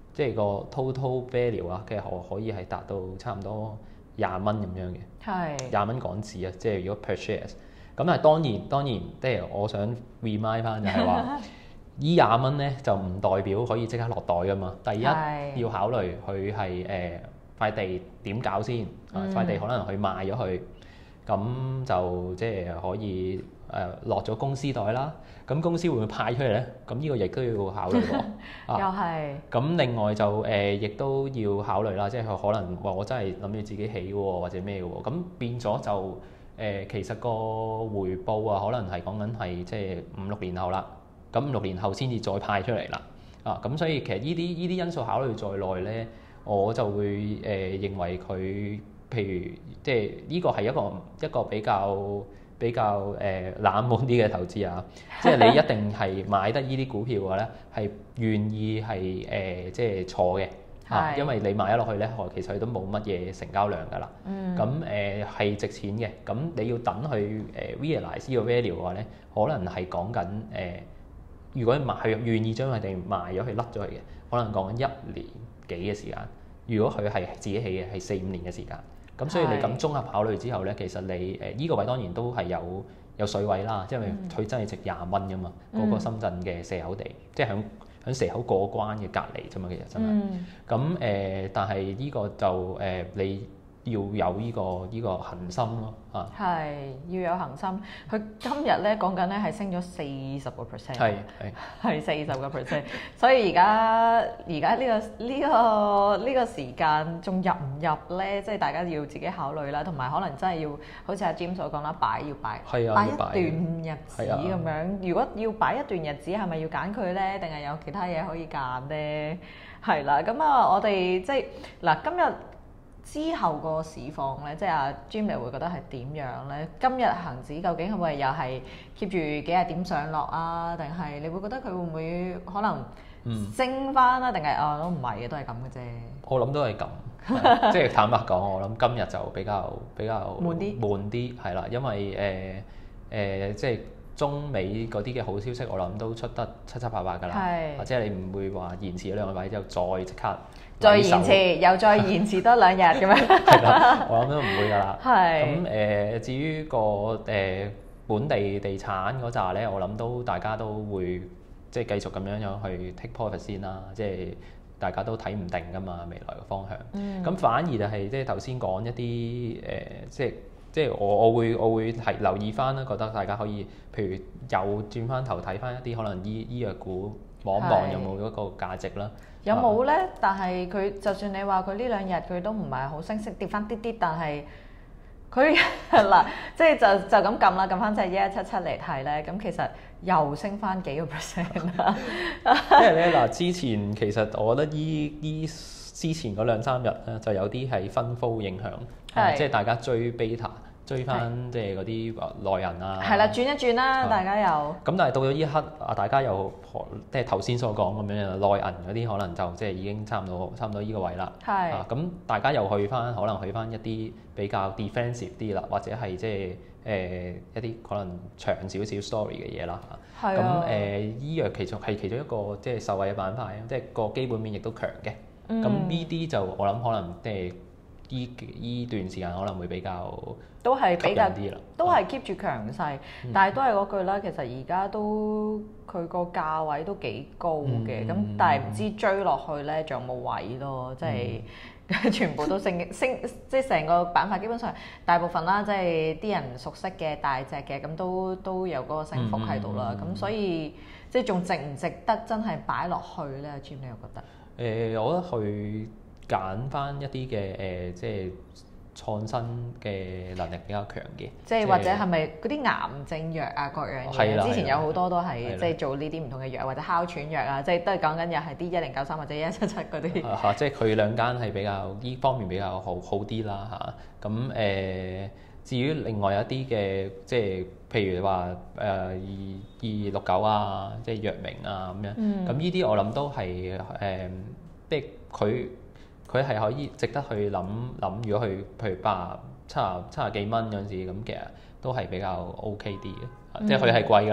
S2: 即係個 total value 啊，其實可可以係達到差唔多廿蚊咁樣嘅，
S1: 係
S2: 廿蚊港紙啊，即係如果 per shares。咁但係當然當然，即係我想 remind 翻就係話，依廿蚊咧就唔代表可以即刻落袋噶嘛。第一
S1: 係
S2: 要考慮佢係誒塊地點搞先，
S1: 嗯
S2: 塊地可能佢賣咗佢，咁就即係可以誒落咗公司袋啦。咁公司會唔會派出嚟咧？咁呢個亦都要考慮喎。
S1: 又係
S2: 咁另外就誒，亦、呃、都要考慮啦，即係佢可能話我真係諗住自己起喎，或者咩喎，咁變咗就誒、呃，其實個回報啊，可能係講緊係即係五六年後啦，咁五六年後先至再派出嚟啦，啊，咁所以其實呢啲呢啲因素考慮在內咧，我就會誒、呃、認為佢，譬如即係呢個係一個一個比較。比較誒、呃、冷門啲嘅投資啊，即係你一定係買得呢啲股票嘅話咧，係願意係誒、呃、即係坐嘅嚇，啊、因為你買咗落去咧，其實佢都冇乜嘢成交量㗎啦。咁誒係值錢嘅，咁你要等佢誒 realize 呢個 value 嘅話咧，可能係講緊誒，如果買佢願意將佢哋賣咗去甩咗佢嘅，可能講緊一年幾嘅時間。如果佢係自己起嘅，係四五年嘅時間。咁所以你咁綜合考慮之後咧，其實你誒依、呃這個位當然都係有有水位啦，因為佢真係值廿蚊㗎嘛，嗰、嗯、個深圳嘅蛇口地，即係響響蛇口過關嘅隔離啫嘛，其實真係。咁誒、嗯呃，但係呢個就誒、呃、你。要有呢、這個依、這個恆心咯，啊，
S1: 係要有恆心。佢今日咧講緊咧係升咗四十個 percent，
S2: 係係
S1: 係四十個 percent。所以而家而家呢個呢、這個呢、這個時間仲入唔入咧？即係大家要自己考慮啦，同埋可能真係要好似阿 Jim 所講啦，擺要擺，
S2: 係啊，
S1: 擺
S2: 一
S1: 段日子咁樣。啊、如果要擺一段日子，係咪要揀佢咧？定係有其他嘢可以揀咧？係啦，咁啊，我哋即係嗱今日。之後個市況咧，即係阿 Jim 你會覺得係點樣咧？今日恆指究竟係咪又係 keep 住幾廿點上落啊？定係你會覺得佢會唔會可能升翻啊？定係啊都唔係嘅，都係咁嘅啫。
S2: 我諗都係咁，即係坦白講，我諗今日就比較比較悶啲，悶啲係啦，因為誒誒、呃呃、即係中美嗰啲嘅好消息，我諗都出得七七八八㗎啦，或者是你唔會話延遲咗兩個禮之後再即刻。
S1: 再延遲，又再延遲多兩日咁樣。
S2: 係啦，我諗都唔會㗎啦。
S1: 係。
S2: 咁誒、呃，至於個誒、呃、本地地產嗰扎咧，我諗都大家都會即係繼續咁樣樣去 take profit 先啦。即係大家都睇唔定㗎嘛，未來嘅方向。嗯。咁反而就係、是、即係頭先講一啲誒、呃，即係即係我我會我會係留意翻啦，覺得大家可以譬如又轉翻頭睇翻一啲可能醫醫藥股，望一望有冇嗰個價值啦。
S1: 有冇咧？但係佢就算你話佢呢兩日佢都唔係好升，升跌翻啲啲，但係佢嗱即係就就咁撳啦，撳翻隻一一七七嚟睇咧，咁其實又升翻幾個 percent 啦。
S2: 因為咧嗱，之前其實我覺得依依之前嗰兩三日咧就有啲係分科影響，是啊、即係大家追 beta。追翻即係嗰啲內人啊，
S1: 係啦，轉一轉啦，
S2: 啊、
S1: 大家又
S2: 咁，但係到咗呢一刻啊，大家又即係頭先所講咁樣內銀嗰啲可能就即係已經差唔多差唔多呢個位啦。係啊，咁大家又去翻可能去翻一啲比較 defensive 啲啦，或者係即係誒一啲可能長少少 story 嘅嘢啦。係啊，咁誒醫藥其中係其中一個即係受惠嘅板塊，即係個基本面亦都強嘅。咁呢啲就我諗可能即係。依依段時間可能會比較
S1: 都係比較啲啦，都係 keep 住強勢，
S2: 嗯、
S1: 但係都係嗰句啦。其實而家都佢個價位都幾高嘅，咁、嗯、但係唔知追落去咧仲有冇位咯？即係、嗯、全部都升升，即係成個板塊基本上大部分啦，即係啲人熟悉嘅大隻嘅，咁都都有嗰個升幅喺度啦。咁、嗯、所以即係仲值唔值得真係擺落去咧？Jim 你又覺得？誒、
S2: 呃，我覺得去。揀翻一啲嘅誒，即係創新嘅能力比較強嘅，即係或者係咪嗰啲癌症藥啊各樣嘢？之前有好多都係即係做呢啲唔同嘅藥，或者哮喘藥啊，即係都係講緊又係啲一零九三或者一一七七嗰啲。嚇，即係佢兩間係比較呢方面比較好好啲啦嚇。咁誒，至於另外一啲嘅，即係譬如話誒二二六九啊，即係藥明啊咁樣。咁呢啲我諗都係誒，即係佢。佢係可以值得去諗諗，如果佢譬如八七十七十幾蚊嗰陣時，咁其實都係比較 OK 啲嘅，嗯、即係佢係貴㗎啦。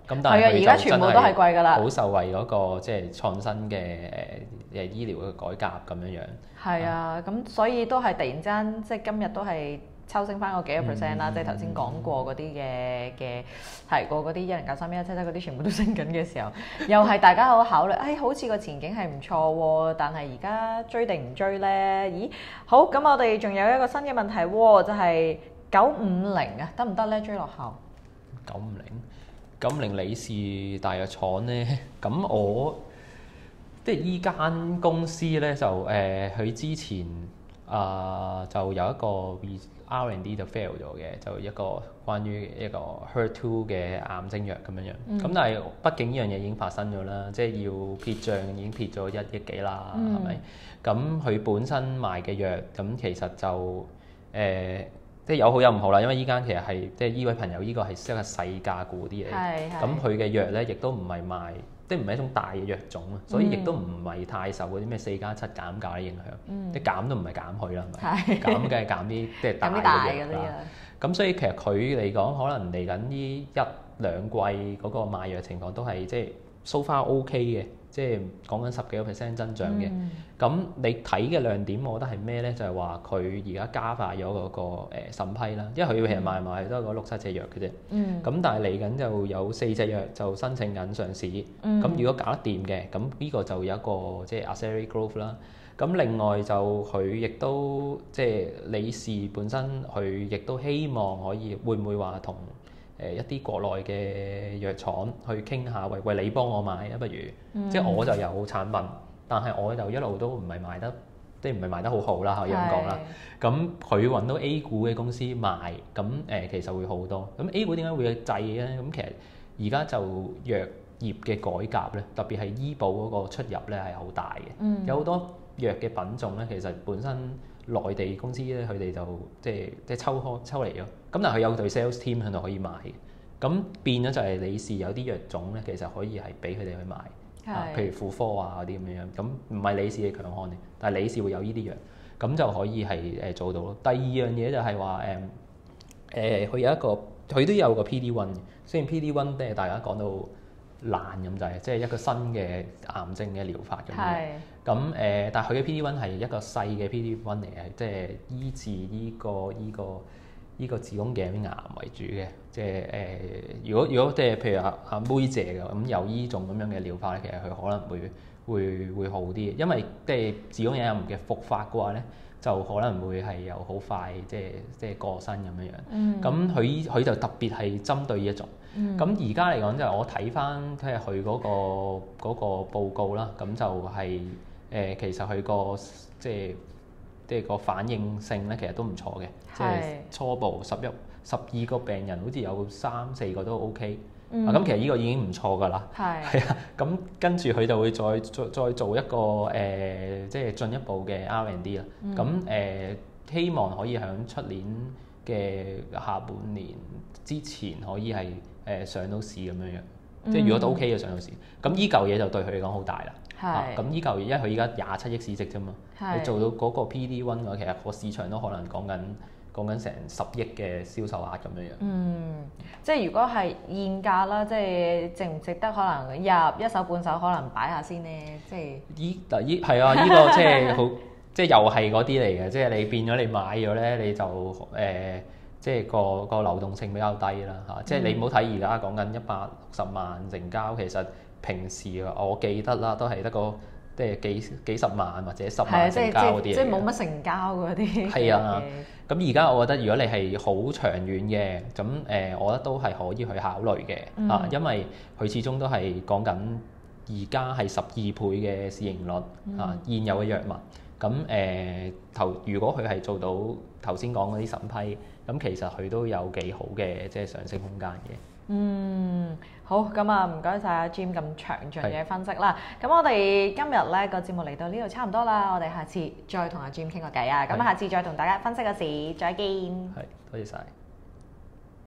S2: 咁但係
S1: 係啊，而家
S2: 佢就真
S1: 全部都係貴㗎啦。
S2: 好受惠嗰個即係創新嘅誒誒醫療嘅改革咁樣樣。
S1: 係啊，咁所以都係突然之間，即係今日都係抽升翻個幾個 percent 啦。
S2: 嗯
S1: 即係頭先講過嗰啲嘅嘅提過嗰啲一零九三一一七七嗰啲，全部都升緊嘅時候，又係大家好考慮，誒、哎、好似個前景係唔錯喎，但係而家追定唔追呢？咦，好，咁我哋仲有一個新嘅問題喎，就係九五零啊，得唔得呢？追落後
S2: 九五零，九五零李氏大藥廠咧，咁我即係依間公司咧就誒，佢、呃、之前啊、呃、就有一個 R and D 就 fail 咗嘅，就一個關於一個 H E R 二 嘅癌症藥咁樣樣。咁、嗯、但係畢竟呢樣嘢已經發生咗啦，即係要撇帳已經撇咗一億幾啦，係咪、嗯？咁佢本身賣嘅藥，咁其實就誒。呃即係有好有唔好啦，因為依間其實係即係依位朋友依個係一個細價股啲嘢，咁佢嘅藥咧亦都唔係賣，即係唔係一種大嘅藥種啊，所以亦都唔係太受嗰啲咩四加七減價嘅影響，嗯、即係減都唔係減去啦，係咪？是減梗係減啲即係大嘅藥啦。咁所以其實佢嚟講，可能嚟緊呢一兩季嗰個賣藥情況都係即係 so far OK 嘅。即係講緊十幾個 percent 增長嘅，咁、嗯、你睇嘅亮點，我覺得係咩咧？就係話佢而家加快咗嗰個誒審批啦，因為佢其實賣賣都係嗰六七隻藥嘅啫。咁、嗯、但係嚟緊就有四隻藥就申請緊上市。咁、嗯、如果搞得掂嘅，咁呢個就有一個即係 accelerate growth 啦。咁另外就佢亦都即係李氏本身，佢亦都希望可以會唔會話同誒一啲國內嘅藥廠去傾下，喂喂，你幫我買啊，不如、嗯、即係我就有產品，但係我就一路都唔係賣得，即係唔係賣得好好啦，可以咁講啦。咁佢揾到 A 股嘅公司賣，咁誒、呃、其實會好多。咁 A 股點解會有制咧？咁其實而家就藥業嘅改革咧，特別係醫保嗰個出入咧係好大嘅，嗯、有好多藥嘅品種咧，其實本身內地公司咧，佢哋就即係即係抽開抽嚟咗。咁但係佢有隊 sales team 喺度可以賣嘅。咁變咗就係李氏有啲藥種咧，其實可以係俾佢哋去賣。係、啊。譬如婦科啊嗰啲咁樣，咁唔係李氏嘅強項嘅，但係李氏會有呢啲藥，咁就可以係誒做到咯。第二樣嘢就係話誒誒，佢、呃、有一個佢都有個 P D one 嘅，雖然 P D one 即係大家講到爛咁就係，即係一個新嘅癌症嘅療法咁樣。咁誒、呃，但係佢嘅 P D one 係一個細嘅 P D one 嚟嘅，即係醫治呢個依個依個子宮頸癌為主嘅。即係誒、呃，如果如果即係譬如阿阿妹姐嘅咁有依種咁樣嘅療法咧，其實佢可能會會會好啲，因為即係子宮頸癌嘅復發嘅話咧，就可能會係有好快即係即係過身咁樣樣。咁佢佢就特別係針對呢一種。咁而家嚟講就係我睇翻即係佢嗰個嗰個報告啦，咁就係、是。誒、呃、其實佢個即係即係個反應性咧，其實都唔錯嘅。是即係初步十一十二個病人，好似有三四個都 OK。嗯、啊，咁其實呢個已經唔錯㗎啦。係係啊，咁跟住佢就會再再再做一個誒、呃，即係進一步嘅 R and D 啦。咁誒、嗯呃、希望可以喺出年嘅下半年之前可以係誒、呃、上到市咁樣樣。嗯、即係如果都 OK 嘅上到市，咁依嚿嘢就對佢嚟講好大啦。係，咁依嚿嘢，因為佢而家廿七億市值啫嘛，你是做到嗰個 P D one 嘅話，其實個市場都可能講緊講緊成十億嘅銷售額咁樣樣。嗯，
S1: 即係如果係現價啦，即係值唔值得可能入一手半手，可能擺下先咧，即係。依嗱依係啊，依、這個即係好，即係又係嗰啲嚟嘅，即係你變咗你買咗咧，你就誒、呃，即係個個流動性比較低啦嚇。即係你唔好睇而家講緊一百六十萬成交，其實。平時我記得啦，都係得個即係幾幾十萬或者十萬成交嗰啲嘢，即係冇乜成交嗰啲。
S2: 係啊，咁而家我覺得如果你係好長遠嘅，咁誒、呃，我覺得都係可以去考慮嘅、嗯、啊，因為佢始終都係講緊而家係十二倍嘅市盈率啊，現有嘅藥物。咁誒頭，如果佢係做到頭先講嗰啲審批，咁其實佢都有幾好嘅即係上升空間嘅。
S1: 嗯，好，咁啊，唔該晒阿 Jim 咁詳盡嘅分析啦。咁是我哋今日咧個節目嚟到呢度差唔多啦，我哋下次再同阿 Jim 傾個偈啊。咁是下次再同大家分析個市，再見。
S2: 係，多謝晒。